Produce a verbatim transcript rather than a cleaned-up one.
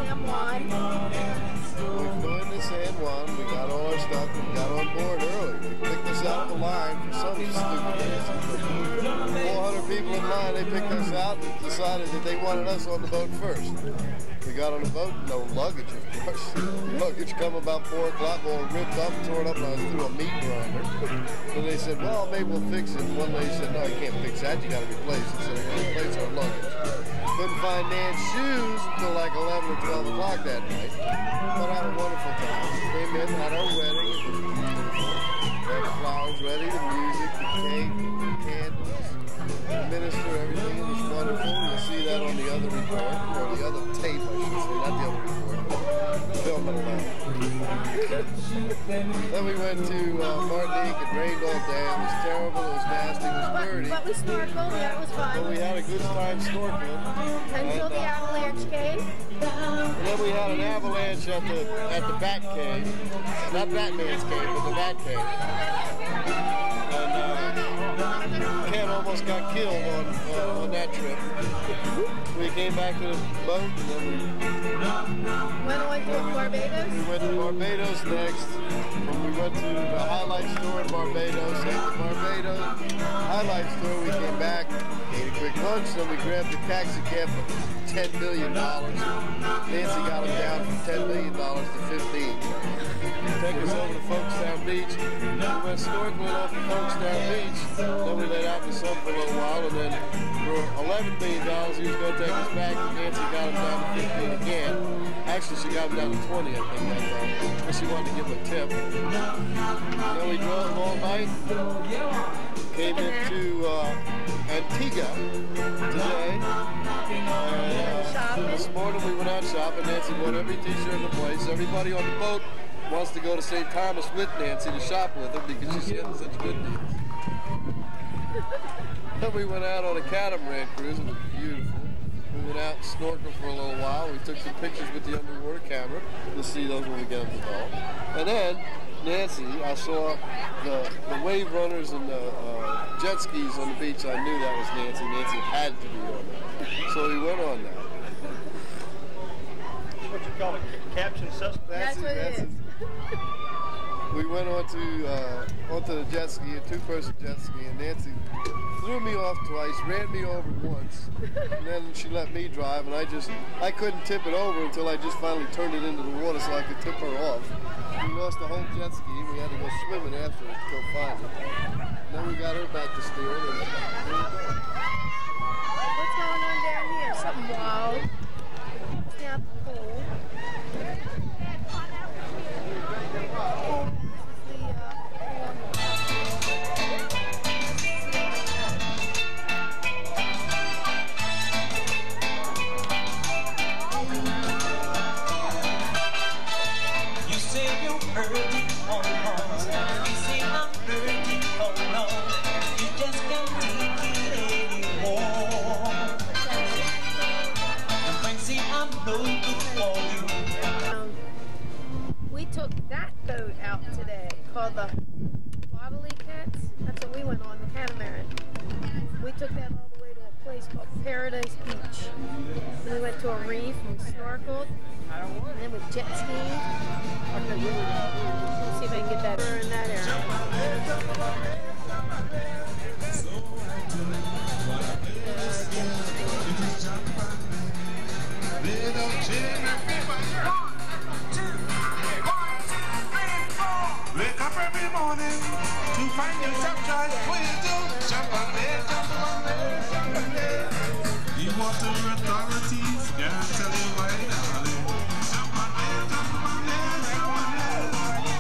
San Juan. We flew into San Juan. We got all our stuff. We got on board early. They picked us out of the line for some stupid reason. four hundred people in line. They picked us out and decided that they wanted us on the boat first. We got on the boat, no luggage, of course. Luggage come about four o'clock, all ripped up, torn up, and I was through a meat grinder. So they said, well, maybe we'll fix it. One lady said, no, you can't fix that, you got to replace it. So they're going to replace our luggage. Couldn't find Nan's shoes until like eleven or twelve o'clock that night. But I had a wonderful time. Came in, had our wedding. It was beautiful. We had the flowers ready, the music, the cake, the candles, the minister, everything. It was wonderful. You'll see that on the other report, or the other tape, I should say, not the other report. Film it alone. Then we went to uh, Martinique. It rained all day. It was terrible. It was nasty. It was dirty. But, but we snorkeled. That was fun. But we had a good time snorkeling. Until the avalanche came. And then we had an avalanche at the at the Bat Cave. Not Batman's cave, but the Bat Cave. And uh, Ken almost got killed on uh, on that trip. We came back to the boat and then we went on to Barbados. We went to Barbados next. We went to the Highlight store in Barbados. At the Barbados Highlight store, we came back, ate a quick lunch, then we grabbed a taxi cab for ten million dollars. Nancy got him down from ten million dollars to fifteen. Take us over to Folkestone Beach. We went snorkeling off of Folkestone Beach. Then we laid out in the sun for a little while, and then for eleven million dollars, he was going to take us back, and Nancy got him down to fifteen again. Actually, she got him down to twenty, I think, that time. She wanted to give him a tip. Then we drove all night. Came into uh, Antigua today. And, uh, this morning we went out shopping. Nancy bought every t-shirt in the place. Everybody on the boat wants to go to Saint Thomas with Nancy to shop with her because she's getting such good deals. Then we went out on a catamaran cruise. It was beautiful. We went out and snorkeled for a little while. We took some pictures with the underwater camera. You'll see those when we get them developed. And then Nancy, I saw the, the wave runners and the uh, jet skis on the beach. I knew that was Nancy. Nancy had to be on that. So we went on that. What you call it? Caption suspect? That's, what it is. We went on to, uh, onto the jet ski, a two-person jet ski, and Nancy threw me off twice, ran me over once, and then she let me drive, and I just, I couldn't tip it over until I just finally turned it into the water so I could tip her off. We lost the whole jet ski. We had to go swimming after it to go find it. And then we got her back to steering. And what's going on down here? Something wild. It's now cold. We took that boat out today called the Waddly Cats. That's what we went on, the catamaran. We took that all the way to a place called Paradise Beach. And we went to a reef and we snorkeled. And then we jet skied. Let's see if I can get that in that area. Wake up every morning to find yourself trying to what you do. Jump on there, jump on there, jump on there. You want the authorities, can't tell you why